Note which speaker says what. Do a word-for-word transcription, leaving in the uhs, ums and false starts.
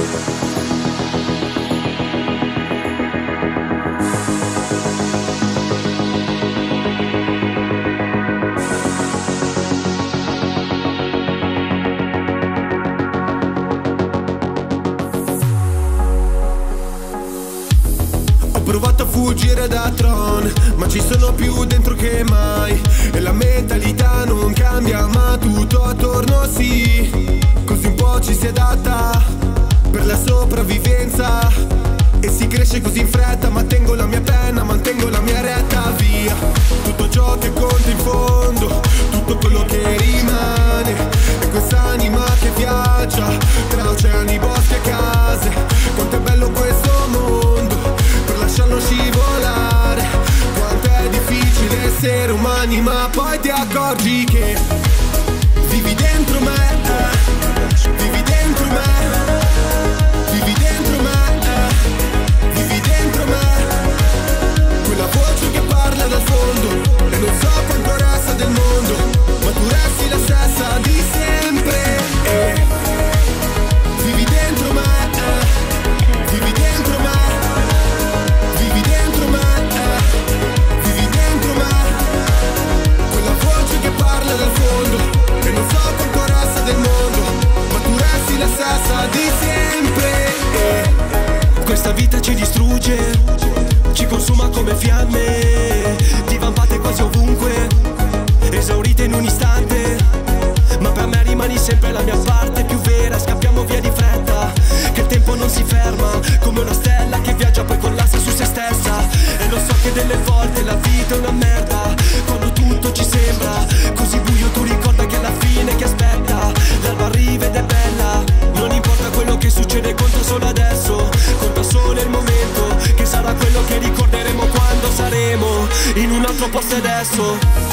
Speaker 1: Ho provato a fuggire da Tron, ma ci sono più dentro che mai. E la mentalità non cambia, ma tutto attorno sì. Così un po' ci si adatta per la sopravvivenza. E si cresce così in fretta, ma tengo la mia penna, mantengo la mia retta via. Tutto ciò che conta in fondo, tutto quello che rimane. E quest'anima che viaggia tra oceani, boschi e case. Quanto è bello questo mondo, per lasciarlo scivolare. Quanto è difficile essere umani, ma poi ti accorgi che vivi dentro me, eh. Vivi dentro me, vivi dentro me, eh. Vivi dentro me. Quella voce che parla dal fondo, e non so quanto resta del mondo, ma tu resti la stessa di sempre, eh. Vivi dentro me, eh. Vivi dentro me. Vivi dentro me, eh. Vivi dentro me. Quella voce che parla dal fondo, e non so quanto resta del mondo, ma tu resti la stessa di sempre, eh. Questa vita ci distrugge, ci consuma come fiamme, divampate quasi ovunque, esaurite in un istante. Ma per me rimani sempre la mia parte più vera, scappiamo via di fretta, che il tempo non si ferma, come una stella che viaggia poi collassa su se stessa. E lo so che delle volte la vita è una merda, quando tutto ci sembra così buio tu ricorda che alla fine che aspetta l'alba arriva ed è bella. Non importa quello che succede, conta solo adesso, conta solo il momento, che sarà quello che ricorderemo quando saremo in un altro posto adesso.